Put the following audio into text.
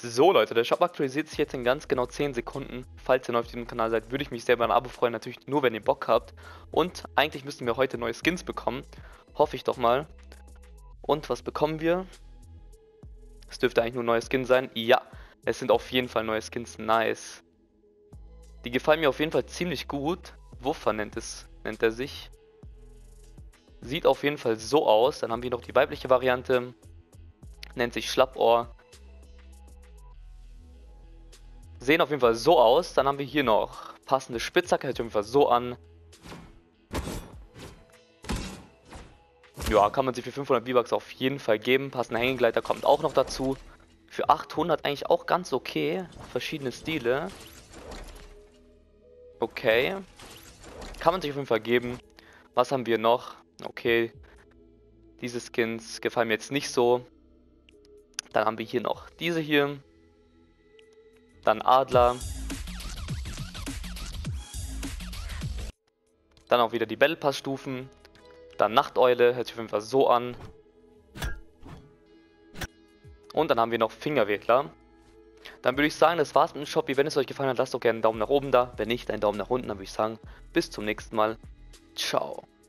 So Leute, der Shop aktualisiert sich jetzt in ganz genau 10 Sekunden. Falls ihr neu auf diesem Kanal seid, würde ich mich sehr über ein Abo freuen. Natürlich nur, wenn ihr Bock habt. Und eigentlich müssten wir heute neue Skins bekommen. Hoffe ich doch mal. Und was bekommen wir? Es dürfte eigentlich nur neue Skins sein. Ja, es sind auf jeden Fall neue Skins. Nice. Die gefallen mir auf jeden Fall ziemlich gut. Wuffer nennt er sich. Sieht auf jeden Fall so aus. Dann haben wir noch die weibliche Variante. Nennt sich Schlappohr. Sehen auf jeden Fall so aus. Dann haben wir hier noch passende Spitzhacke, hört sich auf jeden Fall so an. Ja, kann man sich für 500 V-Bucks auf jeden Fall geben. Passender Hängegleiter kommt auch noch dazu. Für 800 eigentlich auch ganz okay. Verschiedene Stile. Okay. Kann man sich auf jeden Fall geben. Was haben wir noch? Okay. Diese Skins gefallen mir jetzt nicht so. Dann haben wir hier noch diese hier. Dann Adler. Dann auch wieder die Battle Pass Stufen. Dann Nachteule, hört sich auf jeden Fall so an. Und dann haben wir noch Fingerwedler. Dann würde ich sagen, das war's mit dem Shop. Wenn es euch gefallen hat, lasst doch gerne einen Daumen nach oben da. Wenn nicht, einen Daumen nach unten. Dann würde ich sagen, bis zum nächsten Mal. Ciao.